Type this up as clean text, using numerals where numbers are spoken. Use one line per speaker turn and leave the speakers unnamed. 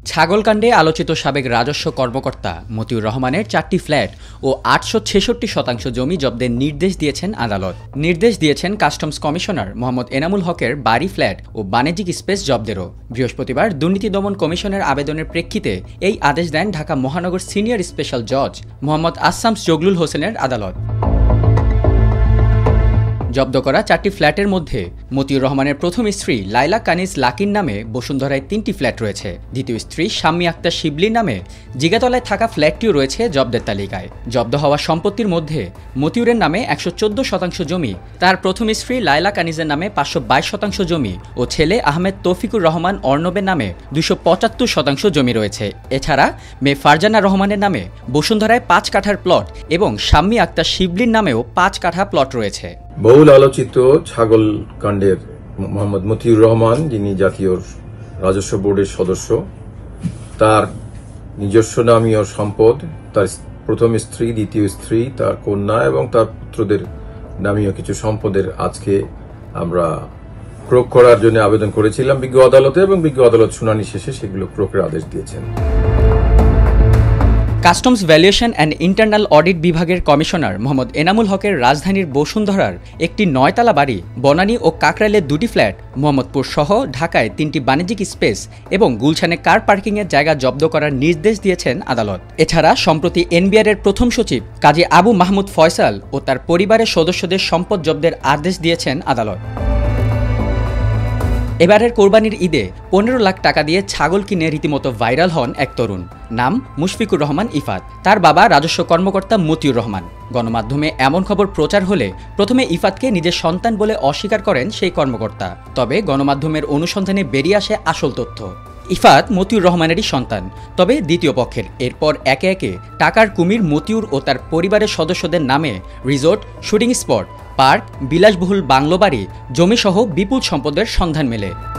ছাগলকাণ্ডে আলোচিত সাবেক রাজস্ব কর্মকর্তা মতিউর রহমানের 4টি ফ্ল্যাট ও 866% জমি জব্দের নির্দেশ দিয়েছেন আদালত। নির্দেশ দিয়েছেন কাস্টমস কমিশনার মোহাম্মদ এনামুল হকের বাড়ি, ফ্ল্যাট ও বাণিজ্যিক স্পেস জব্দেরও। বৃহস্পতিবার দুর্নীতি দমন কমিশনের আবেদনের প্রেক্ষিতে এই আদেশ দেন ঢাকা মহানগর সিনিয়র স্পেশাল জজ মোহাম্মদ আসামস জগলুল হোসেনের আদালত। জব্দ করা 4টি ফ্ল্যাটের মধ্যে মতিউর রহমানের প্রথম স্ত্রী লাইলা কানিজ লাকির নামে বসুন্ধরায় 3টি ফ্ল্যাট রয়েছে। দ্বিতীয় স্ত্রী শাম্মী আক্তার শিবলির নামে জিগাতলায় থাকা ফ্ল্যাটটিও রয়েছে জব্দের তালিকায়। জব্দ হওয়া সম্পত্তির মধ্যে মতিউরের নামে 114% জমি, তার প্রথম স্ত্রী লাইলা কানিজের নামে 522% জমি ও ছেলে আহমেদ তৌফিকুর রহমান অর্ণবের নামে 275% জমি রয়েছে। এছাড়া মেয়ে ফারজানা রহমানের নামে বসুন্ধরায় 5 কাঠার প্লট এবং শাম্মী আক্তার শিবলির নামেও 5 কাঠা প্লট রয়েছে।
বহুল আলোচিত ছাগল কাণ্ডের মোহাম্মদ মতিউর রহমান, যিনি জাতীয় রাজস্ব বোর্ডের সদস্য, তার নিজস্ব নামীয় সম্পদ, তার প্রথম স্ত্রী, দ্বিতীয় স্ত্রী, তার কন্যা এবং তার পুত্রদের নামীয় কিছু সম্পদের আজকে আমরা ক্রোক করার জন্য আবেদন করেছিলাম বিজ্ঞ আদালতে, এবং বিজ্ঞ আদালত শুনানি শেষে সেগুলো ক্রোকের আদেশ দিয়েছেন।
Customs valuation and internal audit বিভাগের কমিশনার মোহাম্মদ এনামুল হকের রাজধানীর বসুন্ধরার একটি 9তলা বাড়ি, বনানী ও কাকরাইলের 2টি ফ্ল্যাট, মোহাম্মদপুর সহ ঢাকায় 3টি বাণিজ্যিক স্পেস এবং গুলশানে কার পার্কিংয়ের জায়গা জব্দ করার নির্দেশ দিয়েছেন আদালত। এছাড়া সম্প্রতি এনবিআরের প্রথম সচিব কাজী আবু মাহমুদ ফয়সাল ও তার পরিবারের সদস্যদের সম্পদ জব্দের আদেশ দিয়েছেন আদালত। এবারের কোরবানির ঈদে 15 লাখ টাকা দিয়ে ছাগল কিনে রীতিমতো ভাইরাল হন এক তরুণ, নাম মুশফিকুর রহমান ইফাত। তার বাবা রাজস্ব কর্মকর্তা মতিউর রহমান। গণমাধ্যমে এমন খবর প্রচার হলে প্রথমে ইফাতকে নিজের সন্তান বলে অস্বীকার করেন সেই কর্মকর্তা। তবে গণমাধ্যমের অনুসন্ধানে বেরিয়ে আসে আসল তথ্য। ইফাত মতিউর রহমানেরই সন্তান, তবে দ্বিতীয় পক্ষের। এরপর একে একে টাকার কুমির মতিউর ও তার পরিবারের সদস্যদের নামে রিসোর্ট, শুটিং স্পট, পার্ক, বিলাসবহুল বাংলো বাড়ি, জমিসহ বিপুল সম্পদের সন্ধান মেলে।